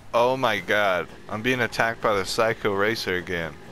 Oh my god. I'm being attacked by the Psycho Racer again.